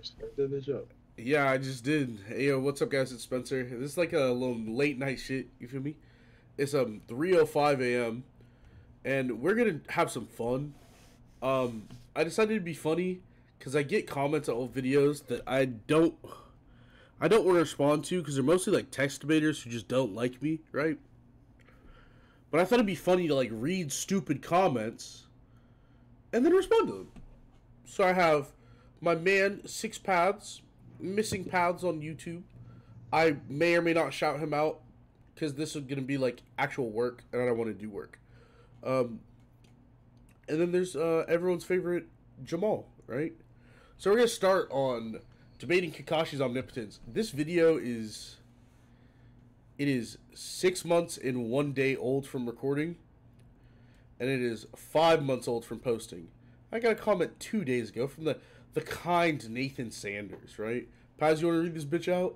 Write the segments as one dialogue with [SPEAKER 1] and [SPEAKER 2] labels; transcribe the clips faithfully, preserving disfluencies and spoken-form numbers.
[SPEAKER 1] Start that bitch up.
[SPEAKER 2] Yeah, I just did. Hey, yo, what's up, guys? It's Spencer. This is like a little late night shit. You feel me? It's um three oh five a m and we're gonna have some fun. Um, I decided to be funny because I get comments on old videos that I don't, I don't want to respond to because they're mostly like text debaters who just don't like me, right? But I thought it'd be funny to like read stupid comments and then respond to them. So I have my man Six Paths, Missing Paths on YouTube. I may or may not shout him out because this is gonna be like actual work, and I don't want to do work. Um, and then there's uh, everyone's favorite Jamal, right? So we're gonna start on debating Kakashi's omnipotence. This video is it is six months and one day old from recording, and it is five months old from posting. I got a comment two days ago from the the kind Nathan Sanders, right? Paz, you want to read this bitch out?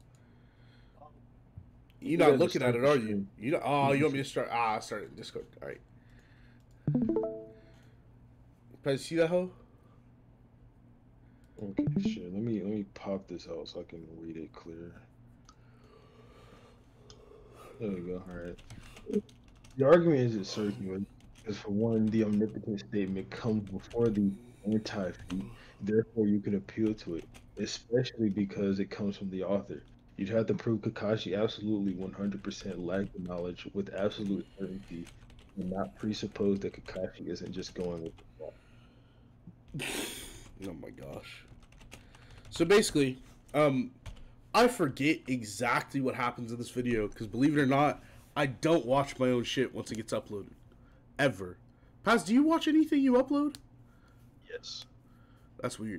[SPEAKER 2] You're not looking at it, are you? You know? Oh, you want me to start? Ah, I started in Discord. All right. Paz, see that hoe?
[SPEAKER 1] Okay, shit. Let me let me pop this out so I can read it clear. There we go. All right. The argument isn't circular because, for one, the omnipotent statement comes before the anti-feat. Therefore, you can appeal to it, especially because it comes from the author. You'd have to prove Kakashi absolutely one hundred percent lacked the knowledge with absolute certainty, and not presuppose that Kakashi isn't just going with the plot.
[SPEAKER 2] Oh my gosh. So basically, um, I forget exactly what happens in this video because, believe it or not, I don't watch my own shit once it gets uploaded. Ever. Paz, do you watch anything you upload?
[SPEAKER 1] Yes.
[SPEAKER 2] That's weird.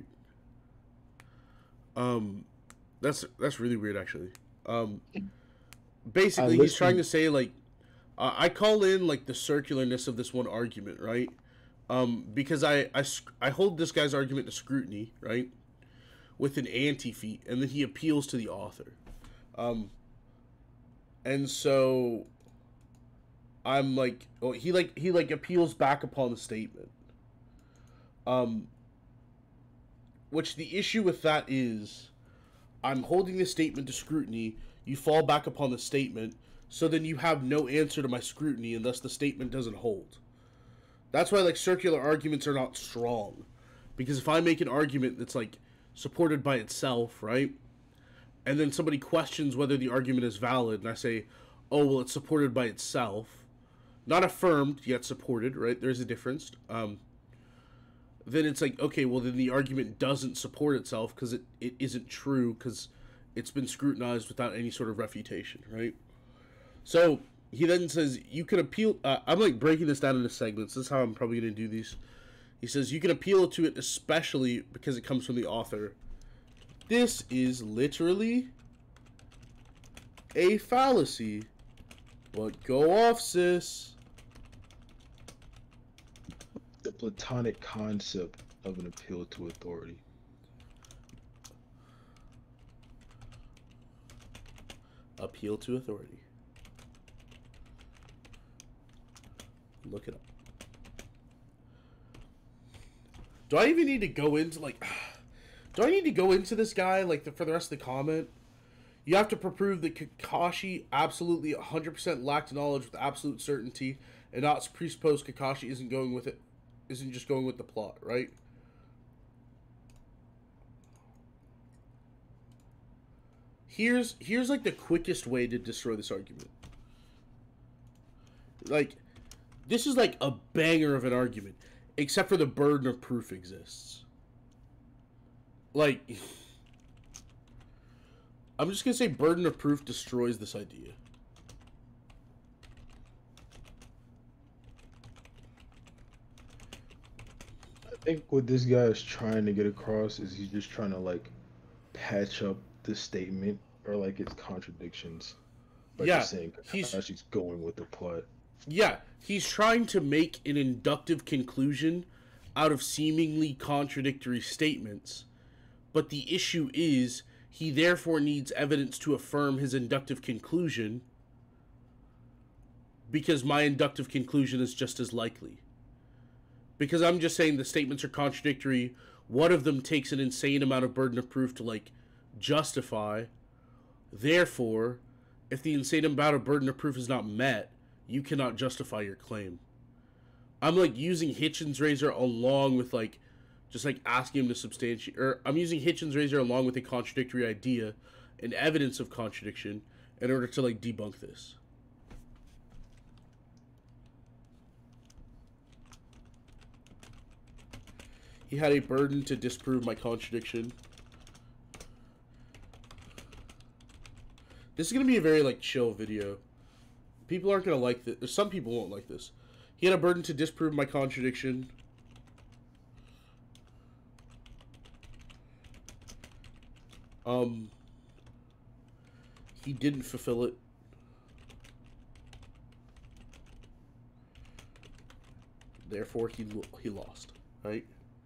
[SPEAKER 2] Um, that's that's really weird, actually. Um, basically, he's trying to say, like, uh, I call in, like, the circularness of this one argument, right? Um, because I, I, I hold this guy's argument to scrutiny, right? With an anti-feat, and then he appeals to the author. Um, and so I'm like, oh, he like, he like appeals back upon the statement. Um, which the issue with that is, I'm holding the statement to scrutiny, you fall back upon the statement, so then you have no answer to my scrutiny, and thus the statement doesn't hold. That's why, like, circular arguments are not strong. Because if I make an argument that's, like, supported by itself, right? And then somebody questions whether the argument is valid, and I say, oh, well, it's supported by itself. Not affirmed, yet supported, right? There's a difference. Um, then it's like, okay, well, then the argument doesn't support itself because it, it isn't true because it's been scrutinized without any sort of refutation, right? So he then says, you can appeal... Uh, I'm, like, breaking this down into segments. This is how I'm probably going to do these. He says, you can appeal to it especially because it comes from the author. This is literally a fallacy. But go off, sis.
[SPEAKER 1] The platonic concept of an appeal to authority.
[SPEAKER 2] Appeal to authority. Look it up. Do I even need to go into, like... Do I need to go into this guy, like, the, for the rest of the comment? You have to prove that Kakashi absolutely one hundred percent lacked knowledge with absolute certainty, and not presuppose Kakashi isn't going with it, isn't just going with the plot, right? Here's, here's, like, the quickest way to destroy this argument. Like, this is, like, a banger of an argument. Except for the burden of proof exists. Like, I'm just going to say burden of proof destroys this idea.
[SPEAKER 1] I think what this guy is trying to get across is he's just trying to, like, patch up the statement or, like, its contradictions. By
[SPEAKER 2] Yeah,
[SPEAKER 1] just saying Kakashi's going with the plot.
[SPEAKER 2] Yeah, he's trying to make an inductive conclusion out of seemingly contradictory statements, but the issue is he therefore needs evidence to affirm his inductive conclusion because my inductive conclusion is just as likely. Because I'm just saying the statements are contradictory one of them takes an insane amount of burden of proof to like justify. Therefore, if the insane amount of burden of proof is not met, you cannot justify your claim. I'm like using Hitchens razor along with like just like asking him to substantiate, or I'm using Hitchens razor along with a contradictory idea and evidence of contradiction in order to like debunk this. He had a burden to disprove my contradiction. This is going to be a very, like, chill video. People aren't going to like this. Some people won't like this. He had a burden to disprove my contradiction. Um, he didn't fulfill it. Therefore, he he lost, right?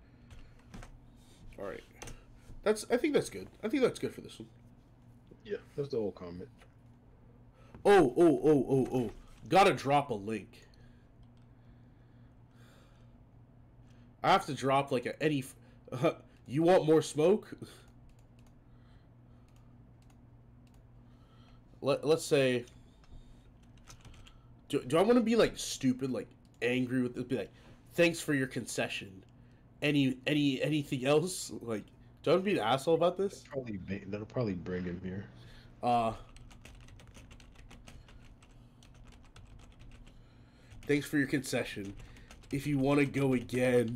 [SPEAKER 2] All right. That's. I think that's good. I think that's good for this one.
[SPEAKER 1] Yeah, that's the whole comment.
[SPEAKER 2] Oh, oh, oh, oh, oh. Gotta drop a link. I have to drop like a any. Uh, you want more smoke? Let Let's say. Do Do I want to be like stupid, like angry with this? Be like, thanks for your concession. Any any anything else? Like, do I want to be an asshole about this?
[SPEAKER 1] That'll probably that'll probably bring him here.
[SPEAKER 2] Uh. Thanks for your concession. If you want to go again,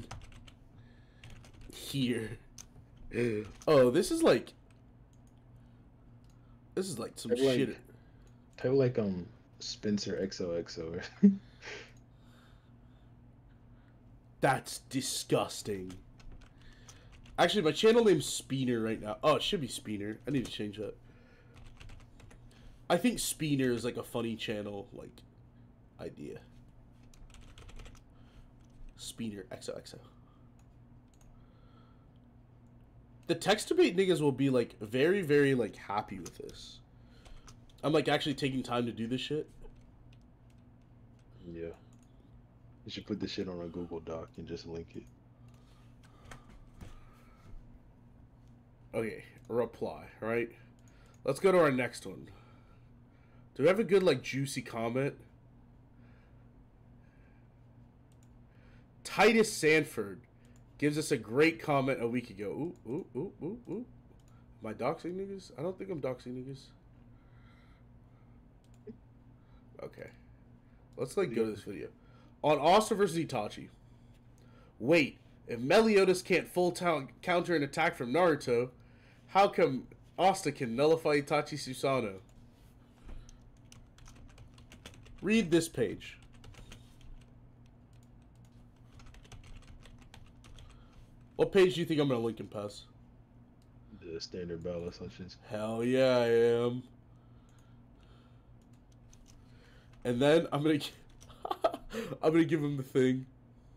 [SPEAKER 2] here. Oh, this is like. This is like some
[SPEAKER 1] type
[SPEAKER 2] shit.
[SPEAKER 1] Like, type like um Spencer X O X O.
[SPEAKER 2] That's disgusting. Actually, my channel name's Spener right now. Oh, it should be Spener. I need to change that. I think Spener is like a funny channel, like, idea. Spener X O X O. The text debate niggas will be like very, very like happy with this. I'm like actually taking time to do this shit.
[SPEAKER 1] Yeah. You should put this shit on a Google Doc and just link it.
[SPEAKER 2] Okay, reply, right? Let's go to our next one. Do we have a good, like, juicy comment? Titus Sanford gives us a great comment a week ago. Ooh, ooh, ooh, ooh, ooh. Am I doxing niggas? I don't think I'm doxing niggas. Okay. Let's, like, go to this video. On Asta versus Itachi. Wait, if Meliodas can't full counter an attack from Naruto, how come Asta can nullify Itachi Susanoo? Read this page. What page do you think I'm going to link and pass?
[SPEAKER 1] The standard battle assumptions.
[SPEAKER 2] Hell yeah, I am. And then I'm going to... I'm going to give him the thing.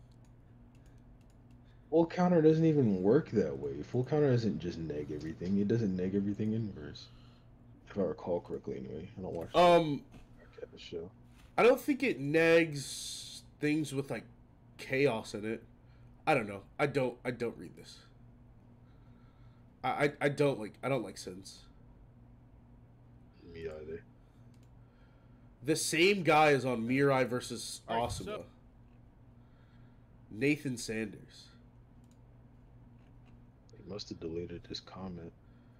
[SPEAKER 1] Full counter doesn't even work that way. Full counter doesn't just neg everything. It doesn't neg everything inverse. If I recall correctly, anyway. I don't watch
[SPEAKER 2] um,
[SPEAKER 1] the show.
[SPEAKER 2] I don't think it negs things with, like, chaos in it. I don't know. I don't I don't read this. I I, I don't like I don't like sins.
[SPEAKER 1] Me either.
[SPEAKER 2] The same guy is on Mirai versus Asuma. So Nathan Sanders.
[SPEAKER 1] He must have deleted this comment.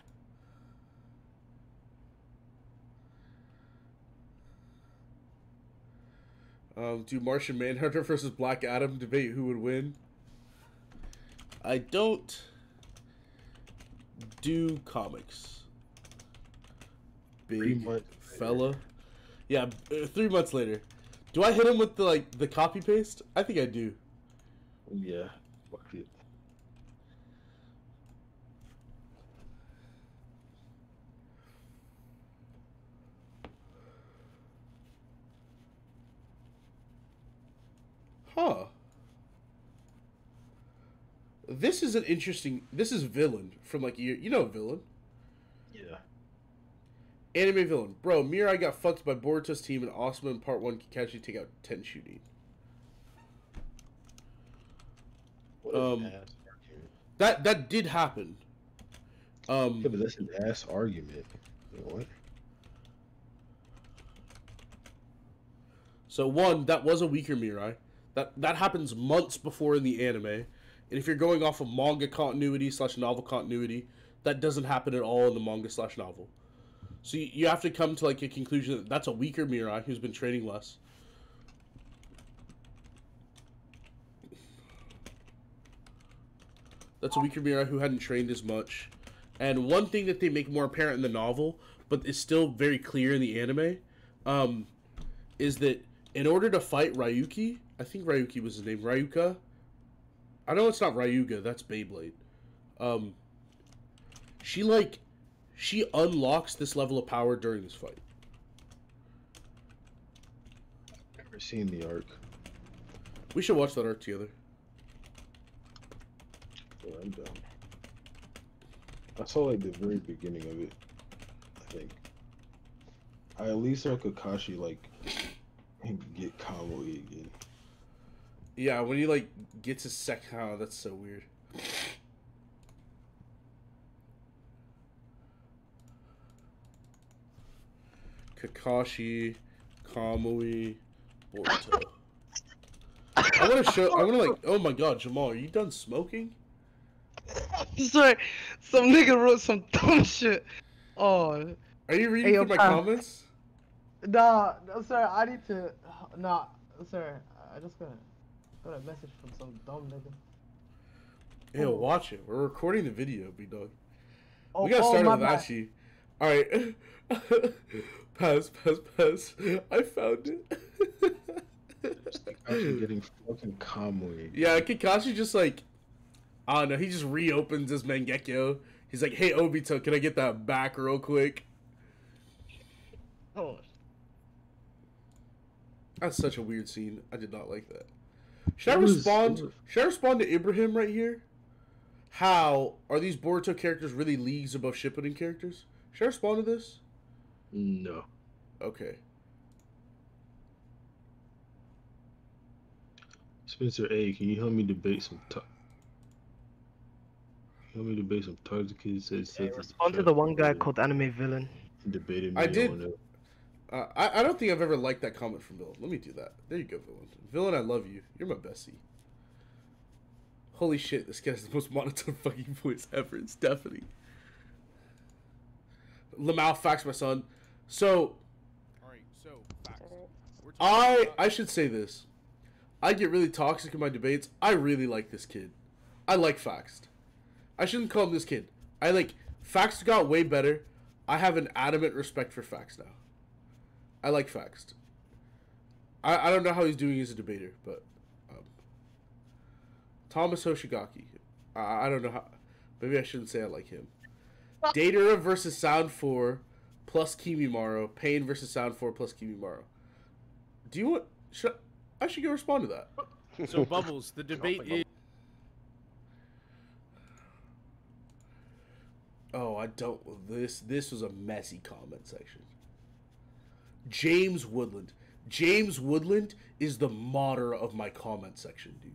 [SPEAKER 2] Um, do Martian Manhunter versus Black Adam debate who would win? I don't do comics. Big fella. Yeah, uh, three months later. Do I hit him with the like the copy paste? I think I do.
[SPEAKER 1] Yeah, fuck it.
[SPEAKER 2] Huh. This is an interesting... This is Villain from, like, you, you know Villain.
[SPEAKER 1] Yeah.
[SPEAKER 2] Anime Villain. Bro, Mirai got fucked by Boruto's team and Asuma in part one can casually take out ten shooting.
[SPEAKER 1] What
[SPEAKER 2] Um, That that did happen. Um,
[SPEAKER 1] yeah, but that's an ass argument. You know what?
[SPEAKER 2] So one, that was a weaker Mirai. That that happens months before in the anime, and if you're going off of manga continuity slash novel continuity, that doesn't happen at all in the manga slash novel. So you, you have to come to like a conclusion that that's a weaker Mirai who's been training less. That's a weaker Mirai who hadn't trained as much. And one thing that they make more apparent in the novel, but is still very clear in the anime, um, is that in order to fight Ryuki, I think Ryuki was his name, Ryuka. I know it's not Ryuga, that's Beyblade. Um, she like, she unlocks this level of power during this fight.
[SPEAKER 1] I've never seen the arc.
[SPEAKER 2] We should watch that arc together.
[SPEAKER 1] Yeah, I'm down. I saw like the very beginning of it. I think. I at least saw Kakashi like get Kamui again.
[SPEAKER 2] Yeah, when he like gets his sec, oh, that's so weird. Kakashi, Kamui, Boruto. I want to show. I want to like. Oh my God, Jamal, are you done smoking?
[SPEAKER 3] Sorry, some nigga wrote some dumb shit. Oh.
[SPEAKER 2] Are you reading
[SPEAKER 3] hey,
[SPEAKER 2] from my
[SPEAKER 3] uh,
[SPEAKER 2] comments?
[SPEAKER 3] Nah, no, sorry, I need to. Nah, sorry, I just got a, got a message from some dumb nigga.
[SPEAKER 2] Hey, oh. Watch it. We're recording the video, B dog.
[SPEAKER 3] Oh,
[SPEAKER 2] we gotta
[SPEAKER 3] oh,
[SPEAKER 2] start
[SPEAKER 3] my
[SPEAKER 2] with
[SPEAKER 3] bad.
[SPEAKER 2] Ashi. All right. Pass, pass, pass. I found it.
[SPEAKER 1] Kakashi getting fucking Kamui.
[SPEAKER 2] Yeah, Kakashi just like, I don't know. He just reopens his Mangekyo. He's like, "Hey Obito, can I get that back real quick?"
[SPEAKER 3] Oh.
[SPEAKER 2] That's such a weird scene. I did not like that. Should I respond? Should I respond to Ibrahim right here? How are these Boruto characters really leagues above Shippuden characters? Should I respond to this?
[SPEAKER 1] No.
[SPEAKER 2] Okay.
[SPEAKER 1] Spencer A, can you help me debate some t- help me debate some toxic kids? Says
[SPEAKER 3] Yeah, respond to the one guy called Anime Villain.
[SPEAKER 1] Debated me
[SPEAKER 2] I did.
[SPEAKER 1] on it.
[SPEAKER 2] Uh, I, I don't think I've ever liked that comment from Villain. Let me do that. There you go, Villain. Villain, I love you. You're my bestie. Holy shit, this guy has the most monotone fucking voice ever. It's Stephanie. Lamau, facts, my son. So,
[SPEAKER 4] Alright, so, facts.
[SPEAKER 2] I, I should say this. I get really toxic in my debates. I really like this kid. I like Faxed. I shouldn't call him this kid. I like, Faxed got way better. I have an adamant respect for Faxed now. I like Faxed. I, I don't know how he's doing as a debater, but um, Thomas Hoshigaki. I, I don't know how. Maybe I shouldn't say I like him. Datara versus Sound four plus Kimimaro. Pain versus Sound four plus Kimimaro. Do you want? Should I, I should go respond to that.
[SPEAKER 4] So Bubbles, the debate is.
[SPEAKER 2] Oh, I don't. This this was a messy comment section. James Woodland. James Woodland is the modder of my comment section, dude.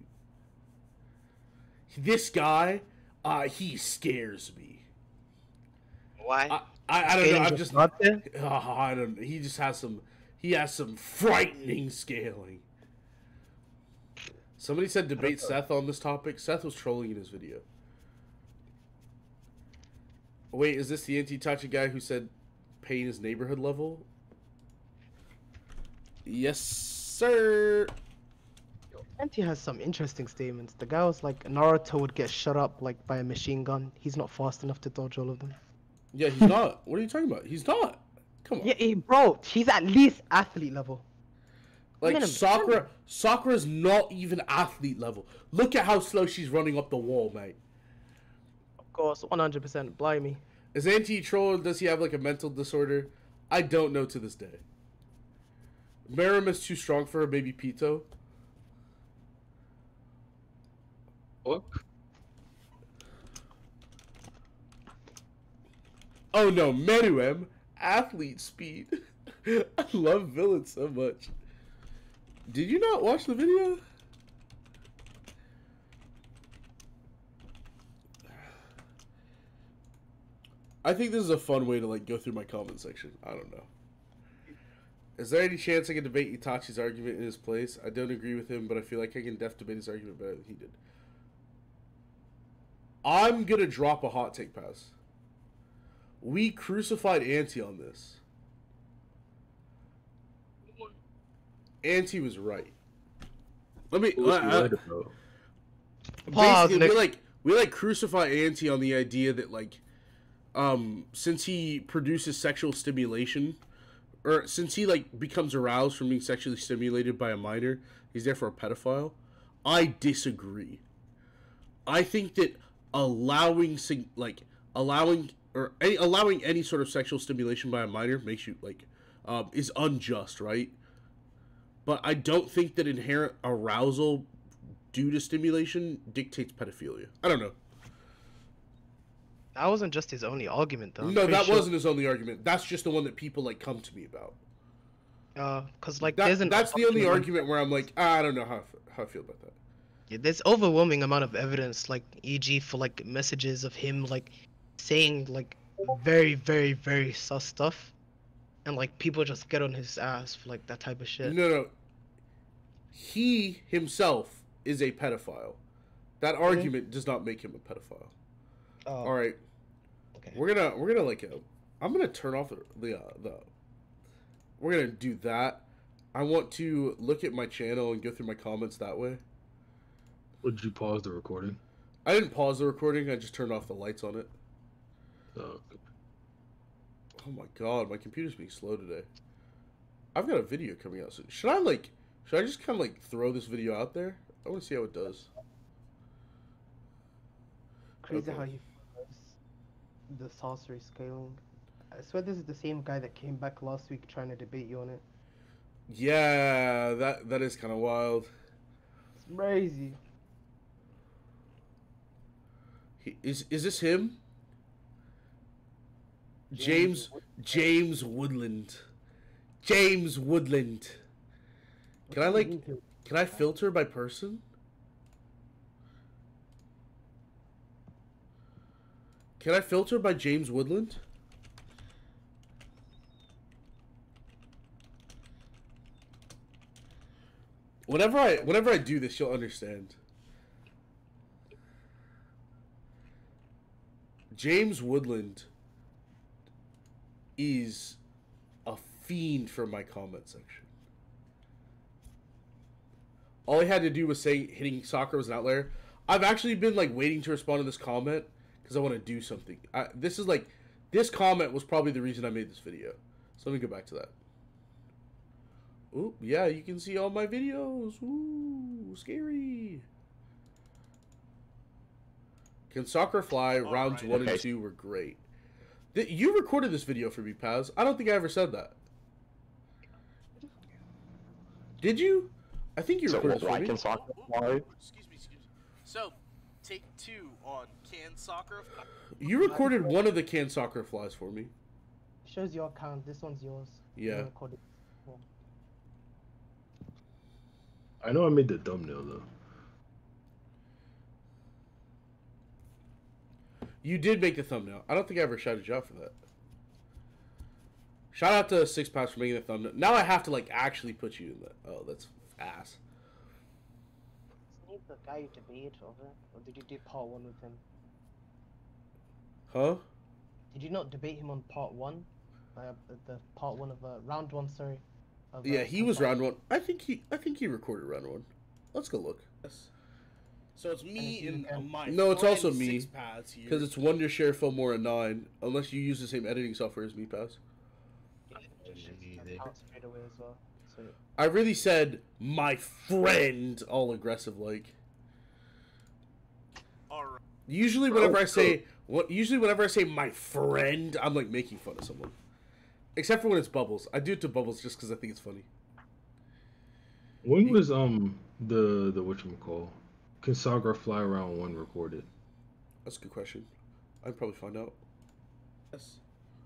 [SPEAKER 2] This guy, uh, he scares me.
[SPEAKER 3] Why?
[SPEAKER 2] I, I, I don't know. I'm just
[SPEAKER 3] not there.
[SPEAKER 2] Uh, I don't. He just has some. He has some frightening scaling. Somebody said debate Seth on this topic. Seth was trolling in his video. Wait, is this the anti-Tachi guy who said Pain is neighborhood level? Yes, sir.
[SPEAKER 3] Anti has some interesting statements. The guy was like, Naruto would get shut up like by a machine gun. He's not fast enough to dodge all of them.
[SPEAKER 2] Yeah, he's not. What are you talking about? He's not. Come on.
[SPEAKER 3] Yeah, he, bro, he's at least athlete level.
[SPEAKER 2] Like
[SPEAKER 3] Minimum.
[SPEAKER 2] Sakura, Sakura's not even athlete level. Look at how slow she's running up the wall, mate.
[SPEAKER 3] Of course, one hundred percent. Blimey.
[SPEAKER 2] Is anti-troll? Does he have like a mental disorder? I don't know to this day. Merum is too strong for her baby Pito.
[SPEAKER 1] What?
[SPEAKER 2] Oh no, Meruem, athlete speed. I love Villain so much. Did you not watch the video? I think this is a fun way to like go through my comment section. I don't know. Is there any chance I can debate Itachi's argument in his place? I don't agree with him, but I feel like I can def debate his argument better than he did. I'm gonna drop a hot take, Pass. We crucified Auntie on this. Auntie was right. Let me. Uh, uh,
[SPEAKER 3] Pause,
[SPEAKER 2] basically,
[SPEAKER 3] Nick.
[SPEAKER 2] we like we like crucify Auntie on the idea that like, um, since he produces sexual stimulation, or since he like becomes aroused from being sexually stimulated by a minor, he's therefore a pedophile. I disagree. I think that allowing like allowing or any, allowing any sort of sexual stimulation by a minor makes you like um, is unjust, right? But I don't think that inherent arousal due to stimulation dictates pedophilia. I don't know.
[SPEAKER 3] That wasn't just his only argument, though. I'm
[SPEAKER 2] No,
[SPEAKER 3] pretty
[SPEAKER 2] that
[SPEAKER 3] sure-
[SPEAKER 2] wasn't his only argument. That's just the one that people like come to me about.
[SPEAKER 3] Uh, cause like
[SPEAKER 2] That,
[SPEAKER 3] there's an
[SPEAKER 2] that's the only
[SPEAKER 3] argument-
[SPEAKER 2] argument where I'm like, ah, I don't know how how I feel about that.
[SPEAKER 3] Yeah, there's overwhelming amount of evidence, like for example for like messages of him like saying like very, very, very sus stuff, and like people just get on his ass for like that type of shit.
[SPEAKER 2] No, no. He himself is a pedophile. That argument does not make him a pedophile.
[SPEAKER 3] Oh,
[SPEAKER 2] All right,
[SPEAKER 3] okay.
[SPEAKER 2] we're gonna we're gonna like uh, I'm gonna turn off the the, uh, the we're gonna do that. I want to look at my channel and go through my comments that way.
[SPEAKER 1] Would you pause the recording?
[SPEAKER 2] I didn't pause the recording. I just turned off the lights on it.
[SPEAKER 1] Oh,
[SPEAKER 2] Oh my god, my computer's being slow today. I've got a video coming out soon. Should I like? Should I just kind of like throw this video out there? I want to see how it does.
[SPEAKER 3] Crazy
[SPEAKER 2] Okay.
[SPEAKER 3] how he the sorcery scaling. I swear this is the same guy that came back last week trying to debate you on it.
[SPEAKER 2] Yeah, that that is kind of wild.
[SPEAKER 3] It's crazy.
[SPEAKER 2] He, is is this him? James James Woodland. James Woodland. Can I like? Can I filter by person? Can I filter by James Woodland? Whenever I whenever I do this, you'll understand. James Woodland is a fiend for my comment section. All he had to do was say hitting soccer was an outlier. I've actually been like waiting to respond to this comment because I want to do something. I, this is like, this comment was probably the reason I made this video. So let me go back to that. Ooh, yeah, you can see all my videos. Ooh, scary. Can soccer fly?
[SPEAKER 4] All
[SPEAKER 2] Rounds
[SPEAKER 4] right.
[SPEAKER 2] one
[SPEAKER 5] Okay.
[SPEAKER 2] and two were great. Th- you recorded this video for me, Paz. I don't think I ever said that. Did you? I think you
[SPEAKER 5] So
[SPEAKER 2] recorded this for
[SPEAKER 5] why
[SPEAKER 2] me.
[SPEAKER 5] can soccer
[SPEAKER 4] Oh,
[SPEAKER 5] fly?
[SPEAKER 4] oh, excuse me, excuse me. So, take two on can soccer.
[SPEAKER 2] You recorded one of the can soccer flies for me.
[SPEAKER 3] Shows your account. This one's yours.
[SPEAKER 2] Yeah.
[SPEAKER 3] You recorded.
[SPEAKER 1] I know I made the thumbnail though.
[SPEAKER 2] You did make the thumbnail. I don't think I ever shouted you out for that. Shout out to Six Pass for making the thumbnail. Now I have to like actually put you in the. Oh, that's ass.
[SPEAKER 3] Isn't he the guy you debate over? Or did you do part one with him?
[SPEAKER 2] Huh?
[SPEAKER 3] Did you not debate him on part one? Uh, the, the part one of uh, round one, sorry. Of, uh,
[SPEAKER 2] Yeah, he was
[SPEAKER 3] Contact?
[SPEAKER 2] round one. I think he. I think he recorded round one. Let's go look. Yes.
[SPEAKER 4] So it's me and uh, my
[SPEAKER 2] No, it's
[SPEAKER 4] friend
[SPEAKER 2] also me,
[SPEAKER 4] Six Pads here.
[SPEAKER 2] Because it's Wondershare Filmora nine, unless you use the same editing software as MePass.
[SPEAKER 3] Out straight away as well. So
[SPEAKER 2] I really said my friend all aggressive like.
[SPEAKER 4] All right.
[SPEAKER 2] Usually whenever I say what usually whenever I say my friend, I'm like making fun of someone. Except for when it's Bubbles. I do it to Bubbles just because I think it's funny.
[SPEAKER 1] When was um the the whatchamacall? Can Saga fly around one recorded?
[SPEAKER 2] That's a good question. I'd probably find out. Yes.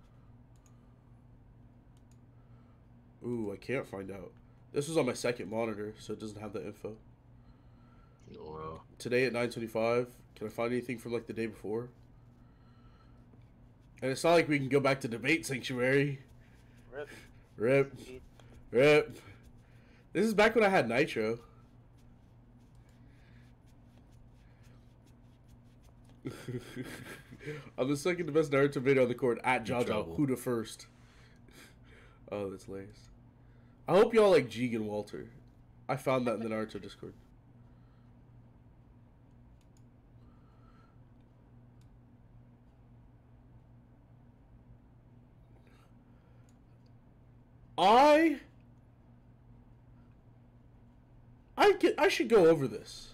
[SPEAKER 2] Ooh, I can't find out. This was on my second monitor, so it doesn't have that info.
[SPEAKER 1] Oh wow.
[SPEAKER 2] Today at nine twenty-five, can I find anything from like the day before? And it's not like we can go back to debate sanctuary.
[SPEAKER 4] Rip.
[SPEAKER 2] Rip. Rip. This is back when I had Nitro. I'm the second to best Naruto video on the court at Jaja. Who the first? Oh, that's hilarious. I hope y'all like Jeeg and Walter. I found that in the Naruto Discord. I I get I should go over this.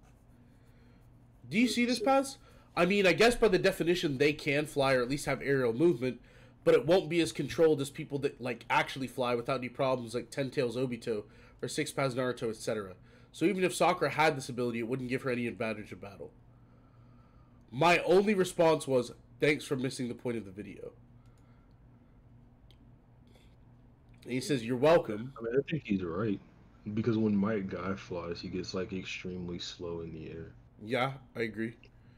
[SPEAKER 2] Do you see this, Paz? I mean, I guess by the definition they can fly or at least have aerial movement, but it won't be as controlled as people that like actually fly without any problems like Ten Tails Obito or Six Paths Naruto, et cetera. So even if Sakura had this ability, it wouldn't give her any advantage in battle. My only response was, thanks for missing the point of the video. And he says, you're welcome.
[SPEAKER 1] I mean, I think he's right. Because when Might Guy flies, he gets, like, extremely slow in the air.
[SPEAKER 2] Yeah, I agree.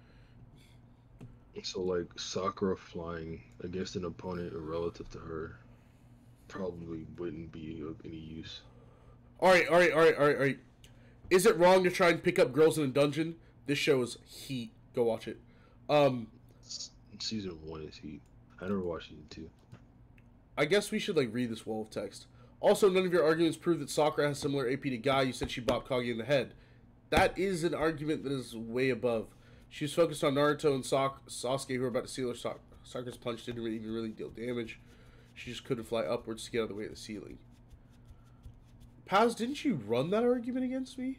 [SPEAKER 1] So, like, Sakura flying against an opponent relative to her probably wouldn't be of any use.
[SPEAKER 2] Alright, alright, alright, alright, alright. Is it wrong to try and pick up girls in a dungeon? This show is heat. Go watch it. Um,
[SPEAKER 1] Season one is heat. I never watched season two.
[SPEAKER 2] I guess we should, like, read this wall of text. Also, none of your arguments prove that Sakura has similar A P to Guy. You said she bopped Kage in the head. That is an argument that is way above. She was focused on Naruto and Sak Sasuke, who were about to seal her. Sak Sakura's punch didn't even really deal damage. She just couldn't fly upwards to get out of the way of the ceiling. Paz, didn't you run that argument against me?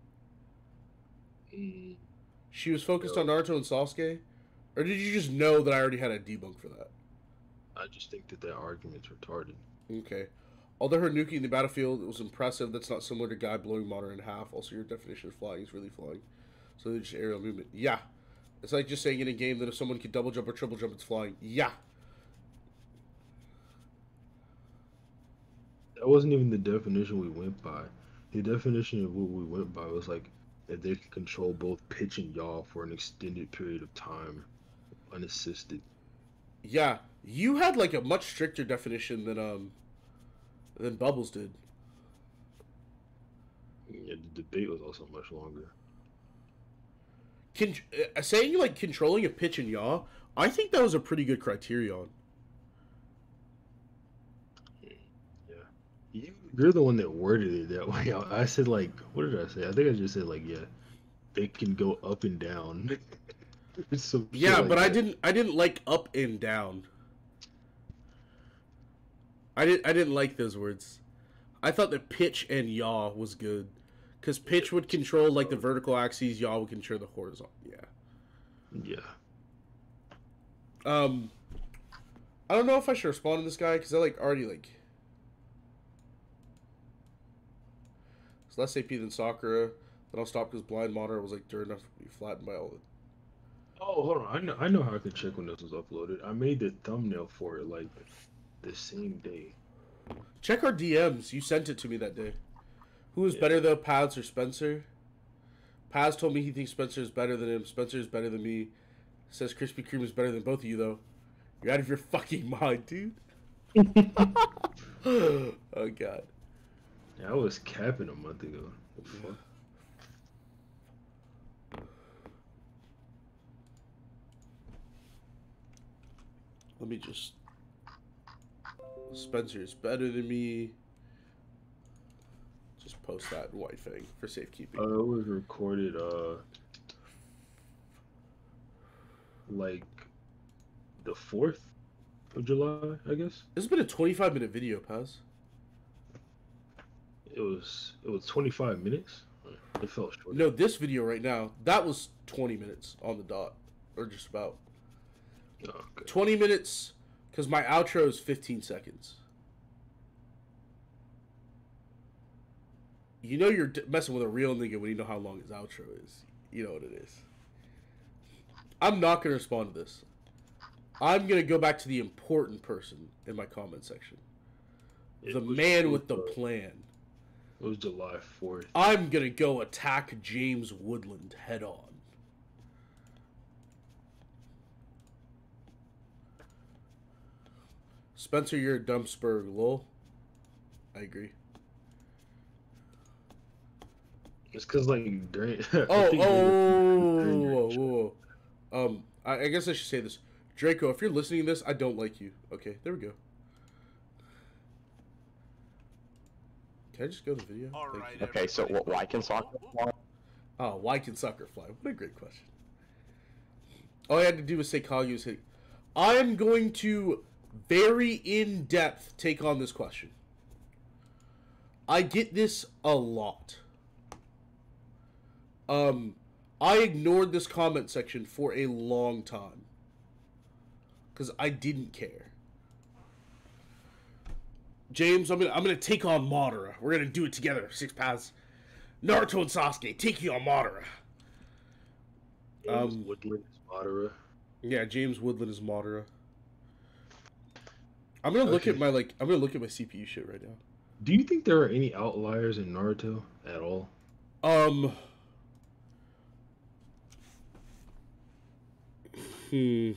[SPEAKER 1] Mm.
[SPEAKER 2] She was focused
[SPEAKER 1] No.
[SPEAKER 2] on Naruto and Sasuke? Or did you just know that I already had a debunk for that?
[SPEAKER 1] I just think that that argument's retarded.
[SPEAKER 2] Okay. Although her nuking in the battlefield was impressive, that's not similar to Guy blowing Madara in half. Also, your definition of flying is really flying. So they're just aerial movement. Yeah. It's like just saying in a game that if someone could double jump or triple jump, it's flying. Yeah.
[SPEAKER 1] That wasn't even the definition we went by. The definition of what we went by was like that they can control both pitch and yaw for an extended period of time, unassisted.
[SPEAKER 2] Yeah. You had like a much stricter definition than um than Bubbles did.
[SPEAKER 1] Yeah, the debate was also much longer.
[SPEAKER 2] Con uh, saying like controlling a pitch and yaw, I think that was a pretty good criterion.
[SPEAKER 1] Yeah, you, you're the one that worded it that way. I, I said like, what did I say? I think I just said like, yeah, they can go up and down. So
[SPEAKER 2] yeah,
[SPEAKER 1] like
[SPEAKER 2] but
[SPEAKER 1] that.
[SPEAKER 2] I didn't. I didn't like up and down. I didn't. I didn't like those words. I thought that pitch and yaw was good, because pitch would control like the vertical axes, yaw would control the horizontal. Yeah.
[SPEAKER 1] Yeah.
[SPEAKER 2] Um. I don't know if I should respond to this guy because I like already like. It's less A P than Sakura. Then I'll stop because blind monitor was like dirt enough to be flattened by all the.
[SPEAKER 1] Oh, hold on. I know. I know how I can check when this was uploaded. I made the thumbnail for it like the same day.
[SPEAKER 2] Check our D Ms. You sent it to me that day. Who is
[SPEAKER 1] Yeah.
[SPEAKER 2] better though, Paz or Spencer? Paz told me he thinks Spencer is better than him. Spencer is better than me. Says Krispy Kreme is better than both of you though. You're out of your fucking mind, dude. Oh god.
[SPEAKER 1] Yeah, I was capping a month ago. What the fuck?
[SPEAKER 2] Let me just. Spencer is better than me. Just post that in White Fang for safekeeping.
[SPEAKER 1] Uh, it was recorded, uh, like the fourth of July, I guess.
[SPEAKER 2] This has been a twenty-five minute video, Paz.
[SPEAKER 1] It was it was twenty-five minutes. It felt short.
[SPEAKER 2] No, this video right now, that was twenty minutes on the dot, or just about.
[SPEAKER 1] Oh, okay.
[SPEAKER 2] twenty minutes, because my outro is fifteen seconds. You know you're d- messing with a real nigga when you know how long his outro is. You know what it is. I'm not going to respond to this. I'm going to go back to the important person in my comment section.
[SPEAKER 1] It
[SPEAKER 2] The
[SPEAKER 1] was-
[SPEAKER 2] man
[SPEAKER 1] it
[SPEAKER 2] with the
[SPEAKER 1] was, uh,
[SPEAKER 2] plan.
[SPEAKER 1] It was July fourth.
[SPEAKER 2] I'm going to go attack James Woodland head on. Spencer, you're a dumb spurg, lol. I agree.
[SPEAKER 1] It's because like during.
[SPEAKER 2] Oh, oh, whoa, whoa, whoa. Um, I, I guess I should say this, Draco. If you're listening to this, I don't like you. Okay, there we go. Can I just go to video?
[SPEAKER 4] All right.
[SPEAKER 5] Okay, so what, why can soccer fly?
[SPEAKER 2] Oh, why can soccer fly? What a great question. All I had to do was say Kage was hitting. I am going to very in depth take on this question. I get this a lot. Um, I ignored this comment section for a long time. Because I didn't care. James, I'm gonna I'm gonna take on Madara. We're gonna do it together. Six paths. Naruto and Sasuke taking on Madara.
[SPEAKER 1] James um, Woodland is Madara.
[SPEAKER 2] Yeah, James Woodland is Madara. I'm gonna look okay. at my like I'm gonna look at my C P U shit right now.
[SPEAKER 1] Do you think there are any outliers in Naruto at all?
[SPEAKER 2] Um. Hmm.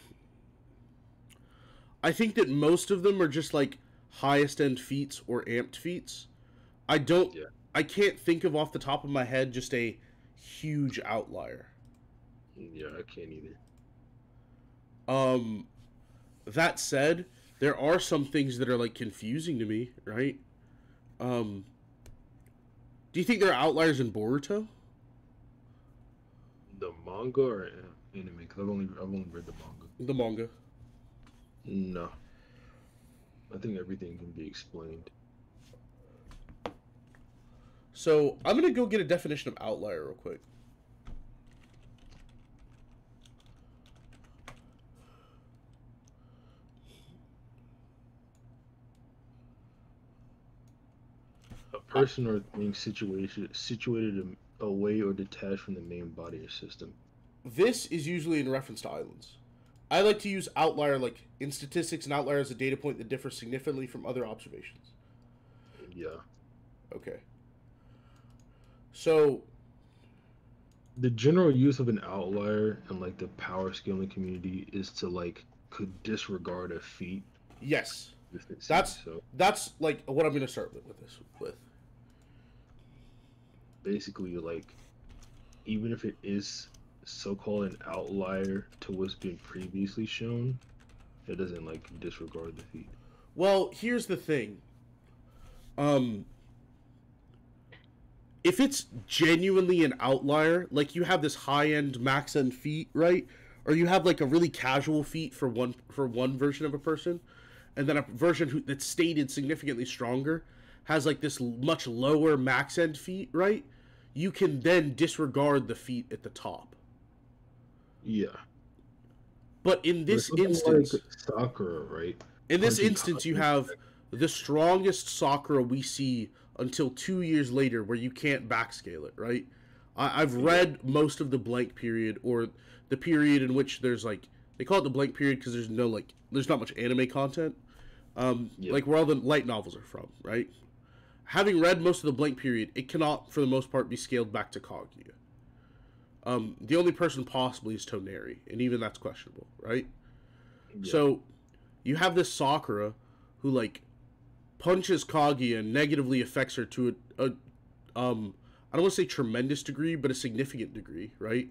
[SPEAKER 2] I think that most of them are just like highest end feats or amped feats. I don't. Yeah. I can't think of off the top of my head just a huge outlier.
[SPEAKER 1] Yeah, I can't either.
[SPEAKER 2] Um, that said, there are some things that are like confusing to me, right? Um, do you think there are outliers in Boruto?
[SPEAKER 1] The manga or anime? Because I've only I've only read the manga.
[SPEAKER 2] The manga.
[SPEAKER 1] No. I think everything can be explained.
[SPEAKER 2] So I'm gonna go get a definition of outlier real quick.
[SPEAKER 1] A person or thing situated situated away or detached from the main body or system.
[SPEAKER 2] This is usually in reference to islands. I like to use outlier like in statistics. An outlier is a data point that differs significantly from other observations.
[SPEAKER 1] Yeah.
[SPEAKER 2] Okay. So,
[SPEAKER 1] the general use of an outlier in like the power scaling community is to like could disregard a feat.
[SPEAKER 2] Yes. That's so. That's like what I'm gonna start with, with this with.
[SPEAKER 1] Basically, like, even if it is so-called an outlier to what's been previously shown, it doesn't like disregard the feat.
[SPEAKER 2] Well, here's the thing. Um, if it's genuinely an outlier, like you have this high-end max-end feat, right? Or you have like a really casual feat for one for one version of a person, and then a version who, that's stated significantly stronger has like this much lower max-end feat, right? You can then disregard the feat at the top.
[SPEAKER 1] Yeah.
[SPEAKER 2] But in this instance,
[SPEAKER 1] like Sakura, right?
[SPEAKER 2] In this instance, you have the strongest Sakura we see until two years later, where you can't backscale it, right? I, I've read most of the blank period, or the period in which there's like they call it the blank period because there's no like there's not much anime content, um, yeah. like where all the light novels are from, right? Having read most of the blank period, it cannot, for the most part, be scaled back to Kaguya. Um, the only person possibly is Toneri, and even that's questionable, right? Yeah. So, you have this Sakura who, like, punches Kaguya and negatively affects her to a, a um, I don't want to say tremendous degree, but a significant degree, right?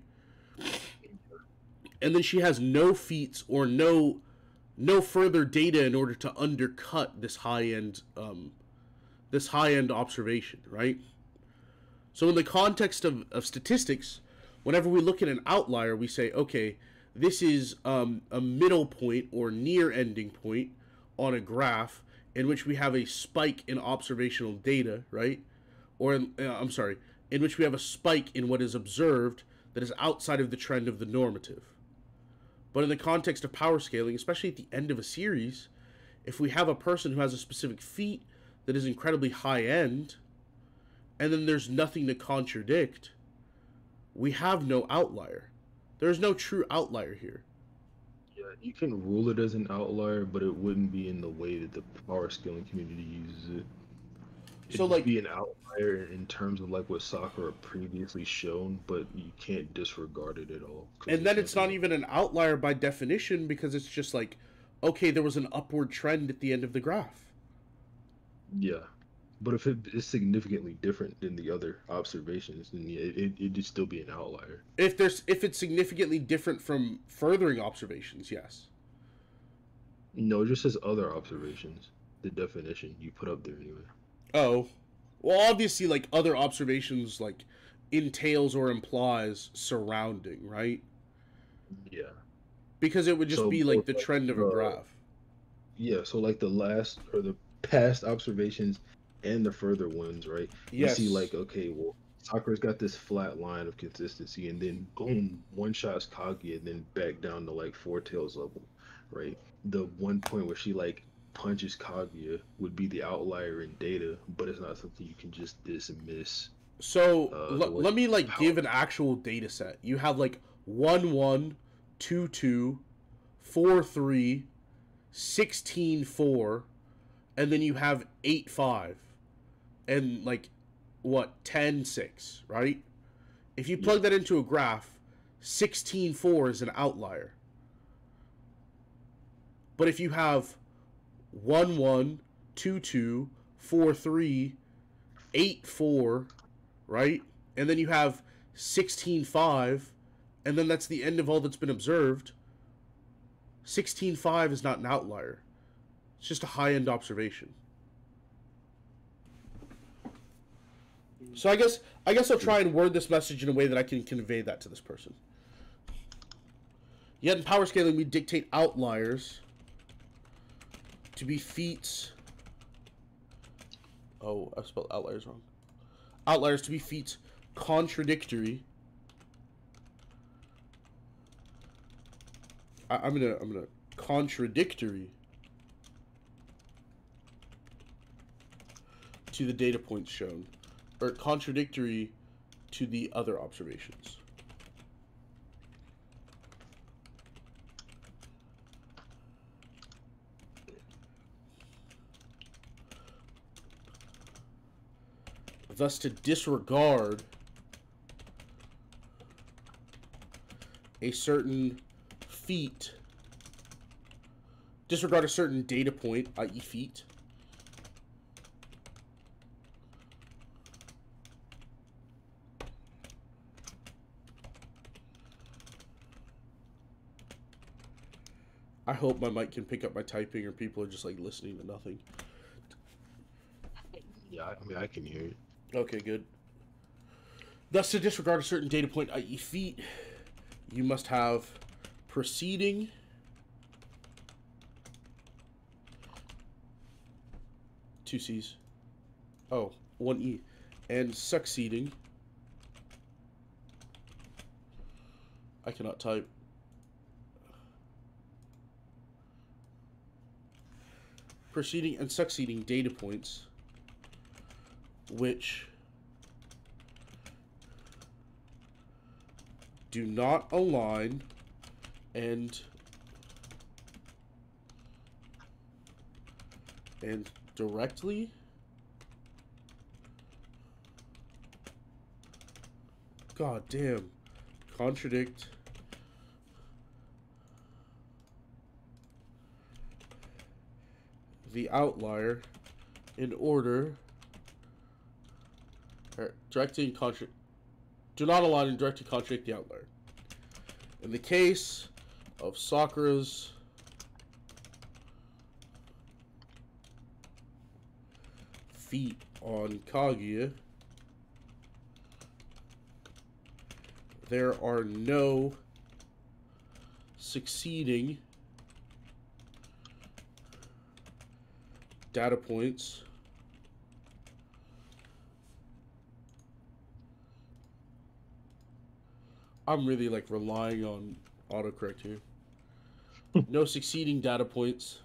[SPEAKER 2] And then she has no feats or no, no further data in order to undercut this high-end, um, this high-end observation, right? So in the context of, of statistics, whenever we look at an outlier, we say, okay, this is um, a middle point or near ending point on a graph in which we have a spike in observational data, right? Or, in, uh, I'm sorry, in which we have a spike in what is observed that is outside of the trend of the normative. But in the context of power scaling, especially at the end of a series, if we have a person who has a specific feat that is incredibly high-end, and then there's nothing to contradict, we have no outlier. There's no true outlier here.
[SPEAKER 1] Yeah, you can rule it as an outlier, but it wouldn't be in the way that the power scaling community uses it. It'd
[SPEAKER 2] so, like,
[SPEAKER 1] be an outlier in terms of like what Sakura previously shown, but you can't disregard it at all.
[SPEAKER 2] And then it's not even an outlier by definition, because it's just like, okay, there was an upward trend at the end of the graph.
[SPEAKER 1] Yeah. But if it is significantly different than the other observations, then yeah, it, it, it'd still be an outlier.
[SPEAKER 2] If there's if it's significantly different from furthering observations, yes.
[SPEAKER 1] No, it just says other observations. The definition you put up there anyway.
[SPEAKER 2] Oh. Well, obviously, like, other observations, like, entails or implies surrounding, right?
[SPEAKER 1] Yeah.
[SPEAKER 2] Because it would just
[SPEAKER 1] So
[SPEAKER 2] be, like,
[SPEAKER 1] both,
[SPEAKER 2] the
[SPEAKER 1] like,
[SPEAKER 2] trend of a
[SPEAKER 1] uh,
[SPEAKER 2] graph.
[SPEAKER 1] Yeah, so like the last or the past observations and the further ones, right? You
[SPEAKER 2] Yes.
[SPEAKER 1] see, like, okay, well, Sakura's got this flat line of consistency, and then boom, one shot's Kaguya, and then back down to like Four Tails level, right? The one point where she like punches Kaguya would be the outlier in data, but it's not something you can just dismiss.
[SPEAKER 2] So,
[SPEAKER 1] Uh, the
[SPEAKER 2] l-
[SPEAKER 1] way
[SPEAKER 2] let me, like,
[SPEAKER 1] power.
[SPEAKER 2] give an actual data set. You have, like, one one, two two, four three, sixteen four, and then you have eight five, and, like, what, ten six, right? If you plug
[SPEAKER 1] Yeah.
[SPEAKER 2] that into a graph, sixteen four is an outlier. But if you have one one, two two, four three, eight four, right? And then you have sixteen five, and then that's the end of all that's been observed. sixteen five is not an outlier. It's just a high-end observation. So I guess I guess I'll try and word this message in a way that I can convey that to this person. Yet in power scaling, we dictate outliers to be feats. Oh, I spelled outliers wrong. Outliers to be feats contradictory. I, I'm gonna I'm gonna contradictory to the data points shown, or contradictory to the other observations. Thus, to disregard a certain feat, disregard a certain data point, that is feat, I hope my mic can pick up my typing, or people are just like listening to nothing.
[SPEAKER 1] Yeah, I mean, I can hear it.
[SPEAKER 2] Okay, good. Thus, to disregard a certain data point, that is feat, you must have preceding two C's. Oh, one E. And succeeding. I cannot type. Preceding and succeeding data points which do not align and and directly God damn contradict the outlier in order or directly contra do not align and directly contradict the outlier. In the case of Sakura's feat on Kaguya, there are no succeeding data points I'm really like relying on autocorrect here. No succeeding data points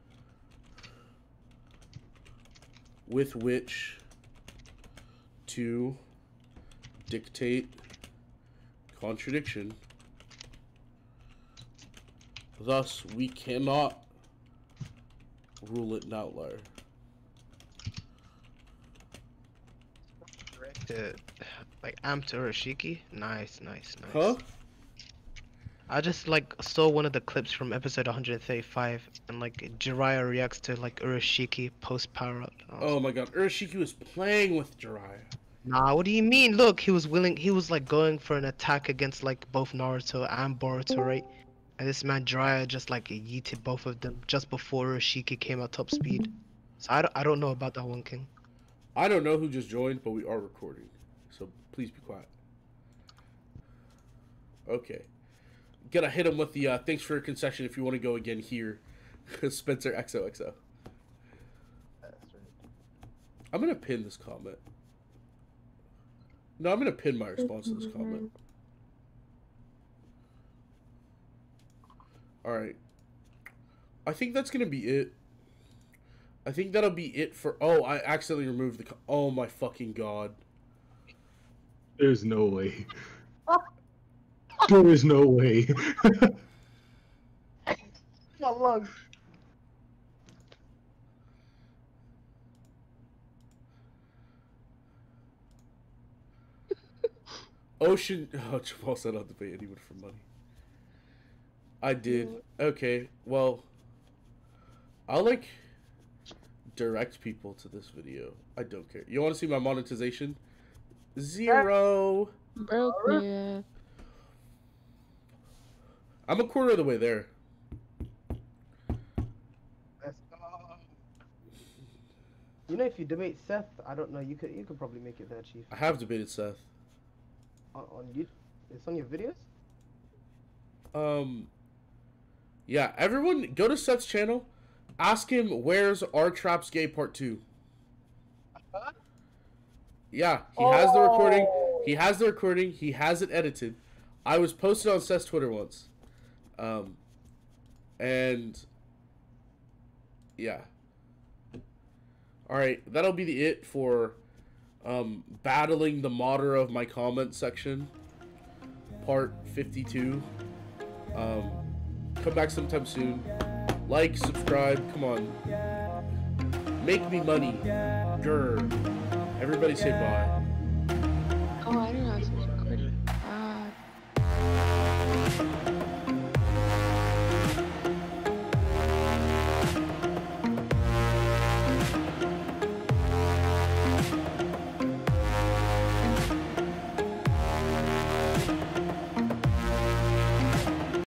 [SPEAKER 2] with which to dictate contradiction. Thus, we cannot rule it an outlier.
[SPEAKER 3] Correct it. Like Am to Rashiki. Nice, nice, nice.
[SPEAKER 2] Huh?
[SPEAKER 3] I just like saw one of the clips from episode one thirty-five, and like Jiraiya reacts to like Urashiki post power up.
[SPEAKER 2] Oh my god, Urashiki was playing with Jiraiya.
[SPEAKER 3] Nah, what do you mean? Look, he was willing. He was like going for an attack against like both Naruto and Boruto, right? And this man Jiraiya just like yeeted both of them just before Urashiki came at top speed. So I don't, I don't know about that one, King.
[SPEAKER 2] I don't know who just joined, but we are recording, so please be quiet. Okay. Gotta hit him with the uh, thanks for your concession if you want to go again here. Spencer X O X O. I'm gonna pin this comment. No, I'm gonna pin my response to this comment. Alright. I think that's gonna be it. I think that'll be it for... Oh, I accidentally removed the... Co oh my fucking god.
[SPEAKER 1] There's no way. There is no way.
[SPEAKER 3] My lungs.
[SPEAKER 2] Ocean... Oh, Jamal said I'll debate anyone for money. I did. Okay, well... I'll, like... direct people to this video. I don't care. You want to see my monetization? Zero.
[SPEAKER 6] Broke, yeah.
[SPEAKER 2] I'm a quarter of the way there.
[SPEAKER 3] Let's go. You know, if you debate Seth, I don't know. You could, you could probably make it there, Chief.
[SPEAKER 2] I have debated Seth.
[SPEAKER 3] On, on you, it's on your videos.
[SPEAKER 2] Um. Yeah, everyone go to Seth's channel. Ask him where's R Traps Gay Part Two. Yeah, he oh. has the recording. He has the recording. He has it edited. I was posted on Seth's Twitter once. Um, and yeah. All right, that'll be the it for um, battling the modder of my comment section, part fifty-two. Um, come back sometime soon. Like, subscribe, come on. Make me money. Grr. Everybody say bye.
[SPEAKER 6] Oh, I don't know.